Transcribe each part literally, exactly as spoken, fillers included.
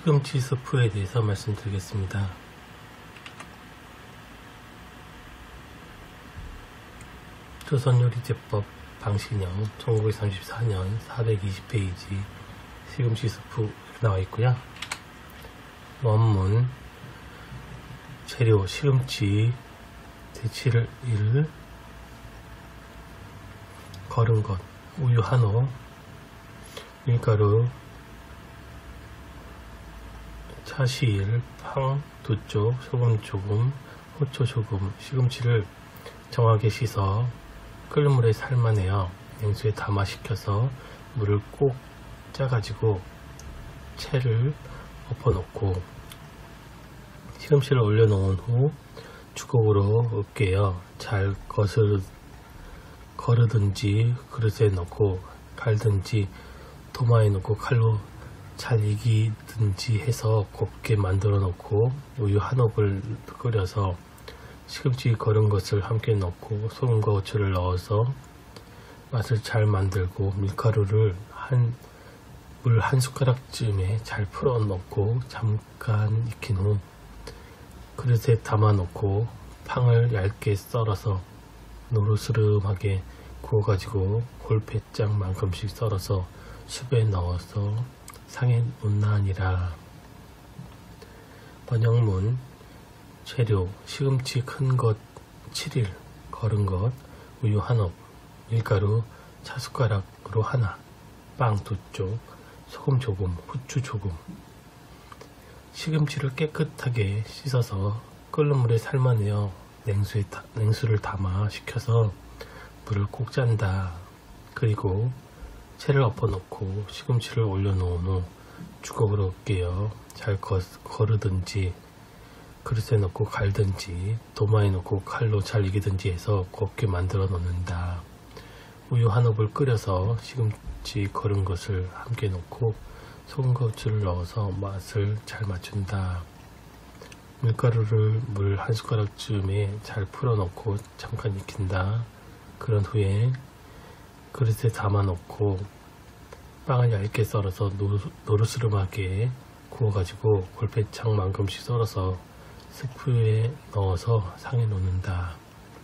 시금치 스프에 대해서 말씀드리겠습니다. 조선요리제법 방신형 천구백삼십사 년 사백이십 페이지 시금치 스프 나와 있고요. 원문 재료 시금치 데치를 일 거른 것 우유 한 호 밀가루 차시 일 팡 두 쪽 소금 조금 후추 조금 시금치를 정하게 씻어 끓는 물에 삶아내어 냉수에 담아 식혀서 물을 꼭 짜가지고 채를 엎어놓고 시금치를 올려놓은 후 주걱으로 으깨어 잘 거스르, 거르든지 그릇에 넣고 갈든지 도마에 넣고 칼로 잘 익히든지 해서 곱게 만들어 놓고 우유 한 홉을 끓여서 시금치 거른 것을 함께 넣고 소금과 후추를 넣어서 맛을 잘 만들고 밀가루를 한 물 한 숟가락쯤에 잘 풀어 넣고 잠깐 익힌 후 그릇에 담아 놓고 팡을 얇게 썰어서 노르스름하게 구워 가지고 골패장만큼씩 썰어서 숲에 넣어서 상에 놓나니라. 번역문 재료 시금치 큰 것 칠 일 거른 것 우유 한 홉 밀가루 차숟가락으로 하나 빵 두 쪽 소금 조금 후추 조금 시금치를 깨끗하게 씻어서 끓는 물에 삶아내어 냉수에, 냉수를 담아 식혀서 물을 꼭 짠다. 그리고 채를 엎어놓고 시금치를 올려놓은 후 주걱으로 으깨어 잘 거, 거르든지 그릇에 넣고 갈든지 도마에 넣고 칼로 잘 익히든지 해서 곱게 만들어 놓는다. 우유 한 홉을 끓여서 시금치 거른 것을 함께 넣고 소금과 후추를 넣어서 맛을 잘 맞춘다. 밀가루를 물 한 숟가락쯤에 잘 풀어 넣고 잠깐 익힌다. 그런 후에 그릇에 담아 놓고 빵을 얇게 썰어서 노르스름하게 구워 가지고 골패창만큼씩 썰어서 스프에 넣어서 상에 놓는다.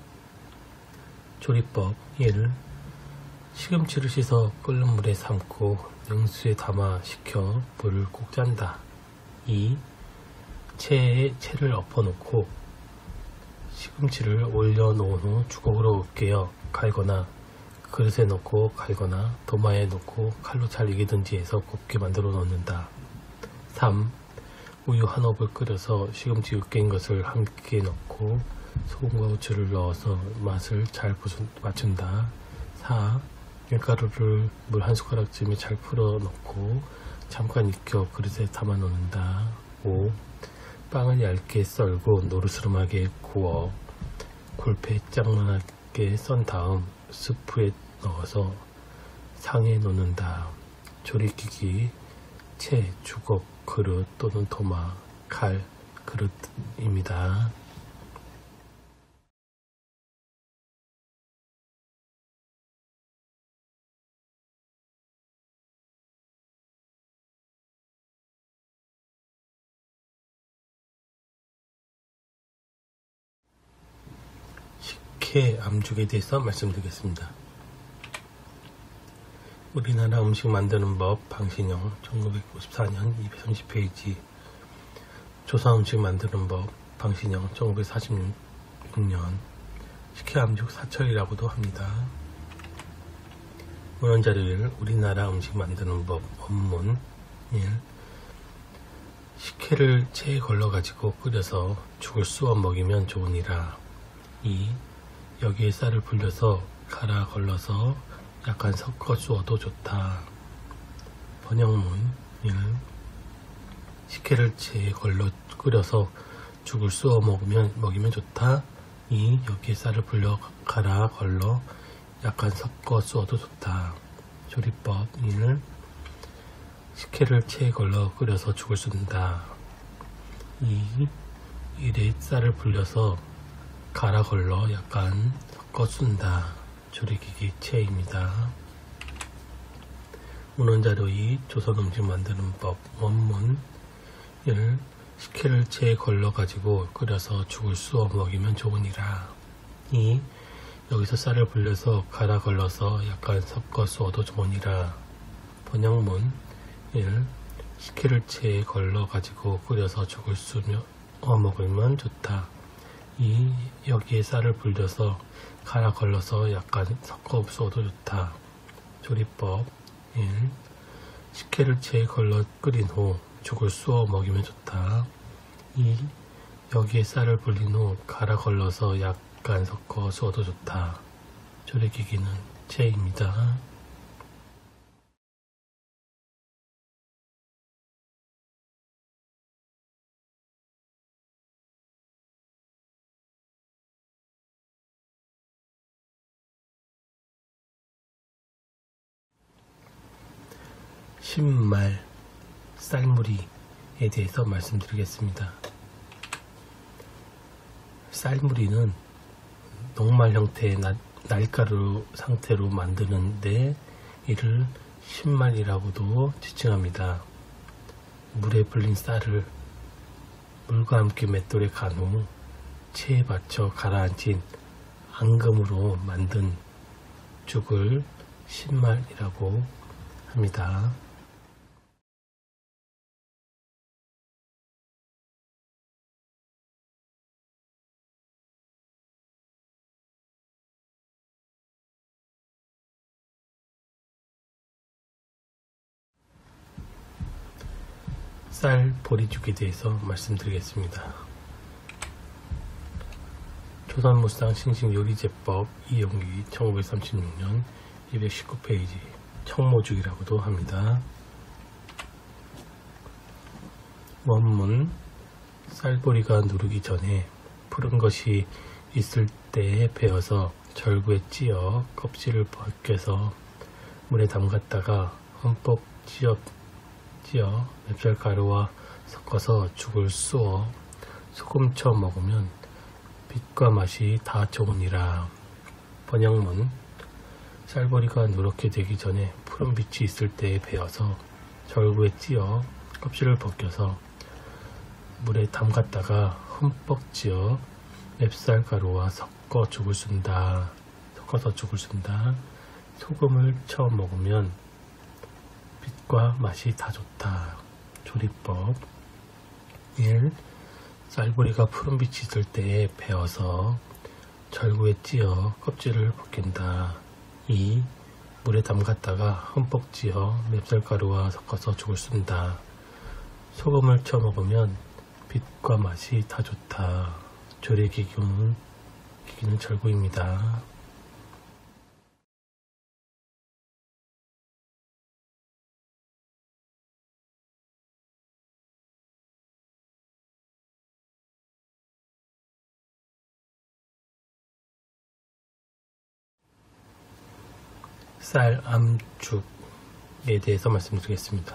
조리법 일. 시금치를 씻어 끓는 물에 삶고 냉수에 담아 식혀 물을 꼭 짠다. 이. 채에 채를 엎어놓고 시금치를 올려놓은 후 주걱으로 으깨어 갈거나 그릇에 넣고 갈거나 도마에 넣고 칼로 잘 익히든지 해서 곱게 만들어 놓는다. 삼. 우유 한 홉을 끓여서 시금치 으깬 것을 함께 넣고 소금과 후추를 넣어서 맛을 잘 맞춘다. 사. 밀가루를 물 한 숟가락쯤에 잘 풀어 넣고 잠깐 익혀 그릇에 담아 놓는다. 오. 빵을 얇게 썰고 노르스름하게 구워 골패 짱만하게 썬 다음 스프에 넣어서 상에 놓는다. 조리기기 채, 주걱, 그릇 또는 도마, 칼, 그릇입니다. 식혜 암죽에 대해서 말씀드리겠습니다. 우리나라 음식 만드는 법 방신형 천구백오십사 년 이백삼십 페이지 조선 음식 만드는 법 방신형 천구백사십육 년 식혜 암죽 사철이라고도 합니다. 문헌자료 일. 우리나라 음식 만드는 법 원문 일. 식혜를 체에 걸러 가지고 끓여서 죽을 쑤어 먹이면 좋으니라. 이. 여기에 쌀을 불려서 갈아 걸러서 약간 섞어 주어도 좋다. 번역문 일. 식혜를 체에 걸러 끓여서 죽을 쑤어 먹으면, 먹이면 좋다. 이. 여기에 쌀을 불려 갈아 걸러 약간 섞어 쑤어도 좋다. 조리법 일. 식혜를 체에 걸러 끓여서 죽을 쑤는다. 이. 일에 쌀을 불려서 갈아 걸러 약간 섞어 쑤는다. 조리기기 체입니다. 문헌자료 이. 조선 음식 만드는 법 원문 일. 식혜를 체에 걸러 가지고 끓여서 죽을 쑤어 먹이면 좋으니라. 이. 여기서 쌀을 불려서 갈아 걸러서 약간 섞어 쑤어도 좋으니라. 번역문. 일. 식혜를 체에 걸러 가지고 끓여서 죽을 쑤어 먹으면 좋다. 이. 여기에 쌀을 불려서 갈아 걸러서 약간 섞어 쑤어도 좋다. 조리법. 일. 식혜를 체에 걸러 끓인 후 죽을 쑤어 먹이면 좋다. 이. 여기에 쌀을 불린 후 갈아 걸러서 약간 섞어 쑤어도 좋다. 조리기기는 체입니다. 신말, 쌀무리에 대해서 말씀드리겠습니다. 쌀무리는 녹말 형태의 나, 날가루 상태로 만드는데 이를 신말이라고도 지칭합니다. 물에 불린 쌀을 물과 함께 맷돌에 간 후 체에 받쳐 가라앉힌 앙금으로 만든 죽을 신말이라고 합니다. 쌀 보리죽에 대해서 말씀드리겠습니다. 조선무상 신식요리제법 이용기 천구백삼십육 년 이백십구 페이지 청모죽이라고도 합니다. 원문. 쌀보리가 누르기 전에 푸른 것이 있을 때에 베어서 절구에 찧어 껍질을 벗겨서 물에 담갔다가 흠뻑 찧어 찧어 맵쌀가루와 섞어서 죽을 쑤어 소금 쳐 먹으면 빛과 맛이 다 좋으니라. 번역문. 쌀보리가 누렇게 되기 전에 푸른 빛이 있을 때에 베어서 절구에 찧어 껍질을 벗겨서 물에 담갔다가 흠뻑 찧어 맵쌀가루와 섞어 죽을 쓴다. 섞어서 죽을 쓴다. 소금을 쳐 먹으면 빛과 맛이 다 좋다. 조리법. 일. 쌀보리가 푸른 빛이 있을 때에 베어서 절구에 찧어 껍질을 벗긴다. 이. 물에 담갔다가 흠뻑 찧어 맵쌀가루와 섞어서 죽을 쓴다. 소금을 쳐 먹으면 빛과 맛이 다 좋다. 조리기기는 기기는 절구입니다. 쌀 암죽에 대해서 말씀드리겠습니다.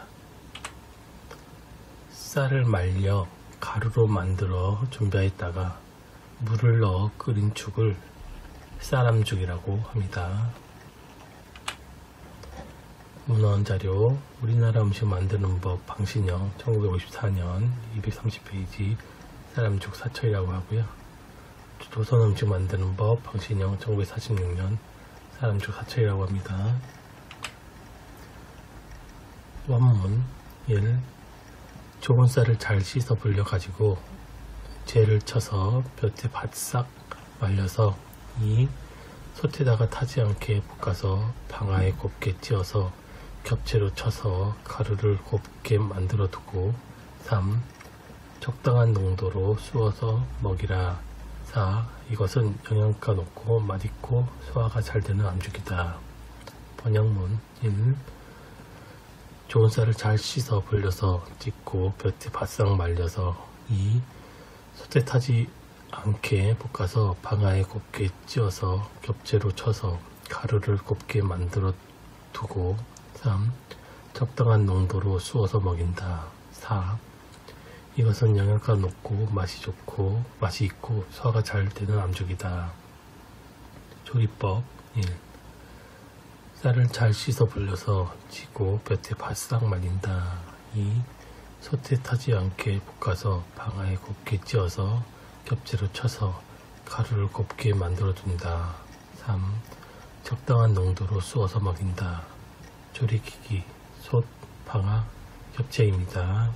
쌀을 말려 가루로 만들어 준비했다가 물을 넣어 끓인 죽을 쌀암죽이라고 합니다. 문헌자료 우리나라 음식 만드는 법 방신영 천구백오십사 년 이백삼십 페이지 쌀암죽 사철이라고 하고요. 조선 음식 만드는 법 방신영 천구백사십육 년 쌀암죽 사철이라고 합니다. 원문. 일. 좋은 쌀을 잘 씻어 불려 가지고 재를 쳐서 볕에 바싹 말려서 이. 솥에다가 타지 않게 볶아서 방아에 곱게 찧어서 겹채로 쳐서 가루를 곱게 만들어 두고 삼. 적당한 농도로 쑤어서 먹이라. 사. 이것은 영양가 높고 맛있고 소화가 잘 되는 암죽이다. 번역문. 일. 좋은 쌀을 잘 씻어 불려서 찢고 볕에 바싹 말려서 이. 솥에 타지 않게 볶아서 방아에 곱게 찧어서 겹채로 쳐서 가루를 곱게 만들어 두고 삼. 적당한 농도로 쑤어서 먹인다. 사. 이것은 영양가 높고 맛이 좋고 맛이 있고 소화가 잘 되는 암죽이다. 조리법. 일. 쌀을 잘 씻어 불려서 찌고 볕에 바싹 말린다. 이. 소태 타지 않게 볶아서 방아에 곱게 찧어서 겹채로 쳐서 가루를 곱게 만들어둔다. 삼. 적당한 농도로 쑤어서 먹인다. 조리기기, 솥, 방아, 겹채입니다.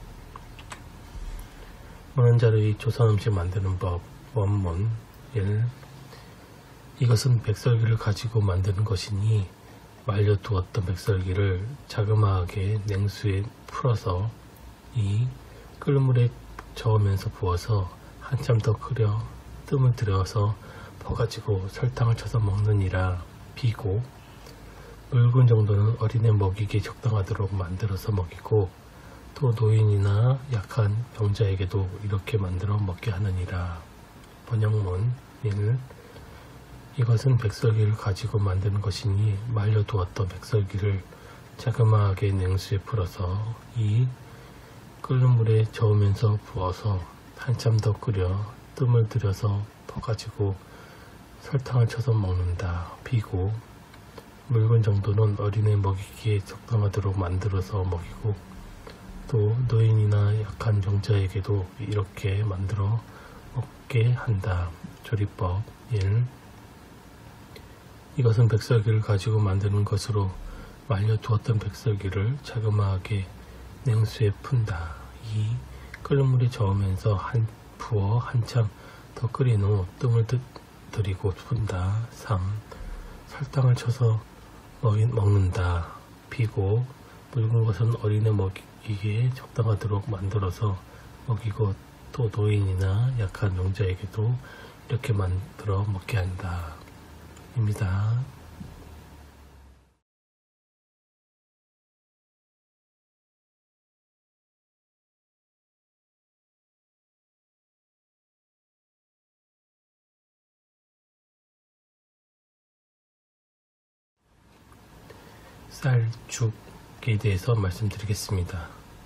문헌자료의 조선음식 만드는 법 원문 일. 이것은 백설기를 가지고 만드는 것이니 말려두었던 백설기를 자그마하게 냉수에 풀어서 이. 끓는 물에 저으면서 부어서 한참 더 끓여 뜸을 들여서 퍼가지고 설탕을 쳐서 먹느니라. 비고. 묽은 정도는 어린애 먹이기에 적당하도록 만들어서 먹이고 또 노인이나 약한 병자에게도 이렇게 만들어 먹게 하느니라. 번역문 일. 이것은 백설기를 가지고 만드는 것이니 말려두었던 백설기를 자그마하게 냉수에 풀어서 이. 끓는 물에 저으면서 부어서 한참 더 끓여 뜸을 들여서 퍼가지고 설탕을 쳐서 먹는다. 비고. 묽은 정도는 어린애 먹이기에 적당하도록 만들어서 먹이고 또 노인이나 약한 병자에게도 이렇게 만들어 먹게 한다. 조리법 일. 이것은 백설기를 가지고 만드는 것으로 말려두었던 백설기를 자그마하게 냉수에 푼다. 이. 끓는 물에 저으면서 한 부어 한참 더 끓인 후 뜸을 들이고 푼다. 삼. 설탕을 쳐서 먹는다. 비고. 묽은 것은 어린애 먹이기에 적당하도록 만들어서 먹이고 또 노인이나 약한 병자에게도 이렇게 만들어 먹게 한다. 입니다. 쌀죽에 대해서 말씀드리겠습니다.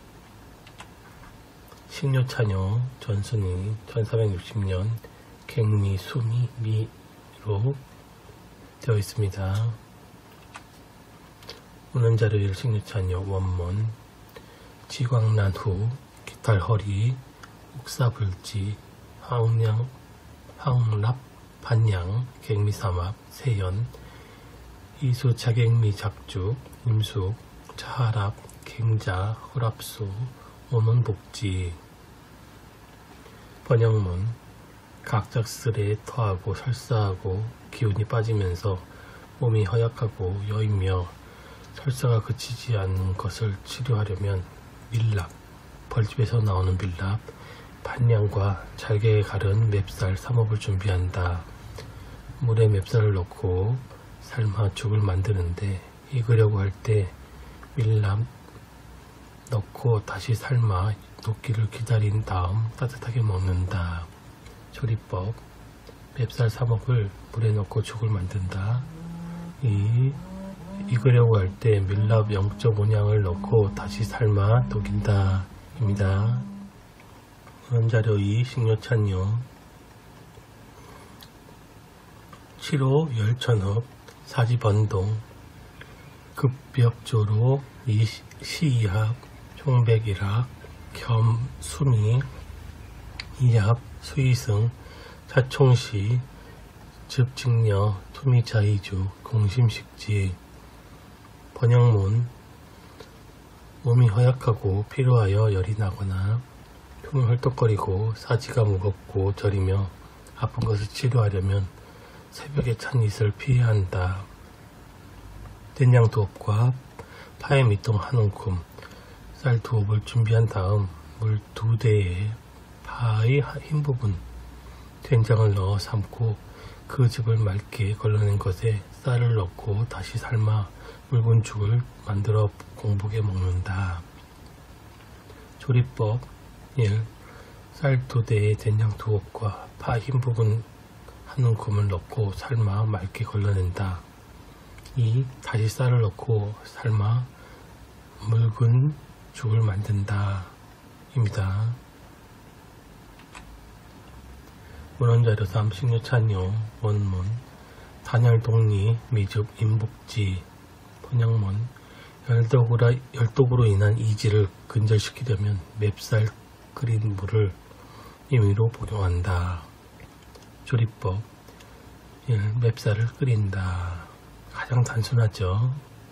식료차녀 전순이 천사백육십 년 갱미 수미 미로 되어 있습니다. 문헌자료 식료차녀 원문 지광난 후 기탈허리 옥사불지 황량 황랍 반양 갱미삼합 세연 이수 자갱미 작죽 임숙 차합 갱자 허랍수 오문복지. 번역문 각작스레 토하고 설사하고 기운이 빠지면서 몸이 허약하고 여이며 설사가 그치지 않는 것을 치료하려면 밀랍, 벌집에서 나오는 밀랍, 반냥과 잘게 가른 맵쌀 삼업을 준비한다. 물에 맵쌀을 넣고 삶아 죽을 만드는데 익으려고 할 때 밀랍 넣고 다시 삶아 녹기를 기다린 다음 따뜻하게 먹는다. 조리법 맵쌀 삼업을 물에 넣고 죽을 만든다. 이. 익으려고 할 때 밀랍 영 점 오 냥을 넣고 다시 삶아 녹인다. 입니다. 원자료 이. 식료찬요 칠호 열천흡 사지번동 급벽조로 시이합 총백일학 겸 수미 이합 수이승 차총시 즙직녀 투미자이주 공심식지. 번역문 몸이 허약하고 피로하여 열이 나거나 숨이 헐떡거리고 사지가 무겁고 저리며 아픈 것을 치료하려면 새벽에 찬 이슬을 피해야 한다. 된장 두업과 파에 밑동 한 움큼 쌀 두업을 준비한 다음 물 두 대에 파의 흰 부분 된장을 넣어 삶고 그 즙을 맑게 걸러낸 것에 쌀을 넣고 다시 삶아 묽은 죽을 만들어 공복에 먹는다. 조리법 일. 쌀 두 대에 된장 두옵과 파 흰 부분 한 움큼을 넣고 삶아 맑게 걸러낸다. 이. 다시 쌀을 넣고 삶아 묽은 죽을 만든다. 입니다. 문헌자료 삼. 식료찬요 원문 단열독리 미죽 임복지. 번역문 열독으로, 열독으로 인한 이질을 근절시키려면 맵쌀 끓인 물을 임의로 복용한다. 조리법 일. 맵쌀을 끓인다. 가장 단순하죠.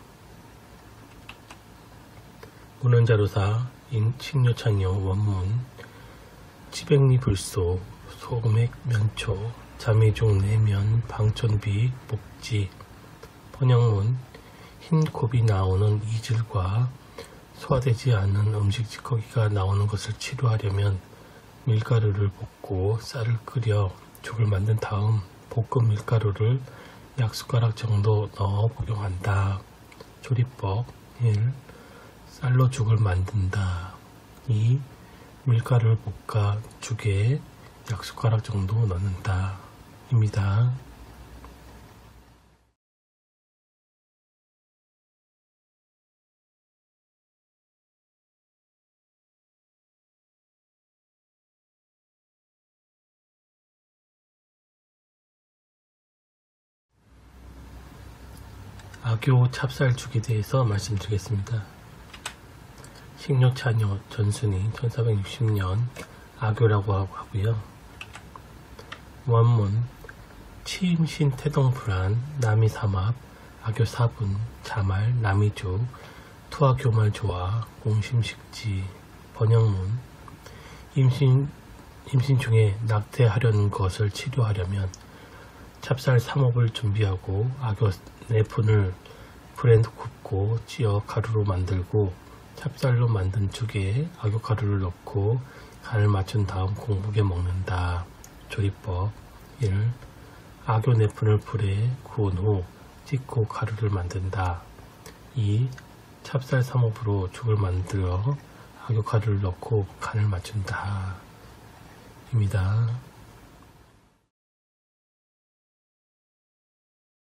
문헌자료사 식료창요 원문 치백리 불소 소맥 면초 자미종 내면 방촌비 목지 번역문 흰 곱이 나오는 이질과 소화되지 않은 음식 찌꺼기가 나오는 것을 치료하려면 밀가루를 볶고 쌀을 끓여 죽을 만든 다음 볶은 밀가루를 약 숟가락 정도 넣어 복용한다. 조리법 일. 쌀로 죽을 만든다. 이. 밀가루를 볶아 죽에 약 숟가락 정도 넣는다. 입니다. 악교 찹쌀죽에 대해서 말씀드리겠습니다. 식료차녀 전순이 천사백육십 년 악교라고 하고요. 원문 치임신 태동불안 남이삼합 악교 사분 자말 남이주 투하교말 조화 공심식지 번역문 임신, 임신 중에 낙태하려는 것을 치료하려면 찹쌀 삼합을 준비하고 악교 네 푼을 불에 굽고 찌어 가루로 만들고 찹쌀로 만든 죽에 악교 가루를 넣고 간을 맞춘 다음 공복에 먹는다. 조리법 일. 악교 네 푼을 불에 구운 후 찢고 가루를 만든다. 이. 찹쌀 삼합으로 죽을 만들어 악교 가루를 넣고 간을 맞춘다. 입니다.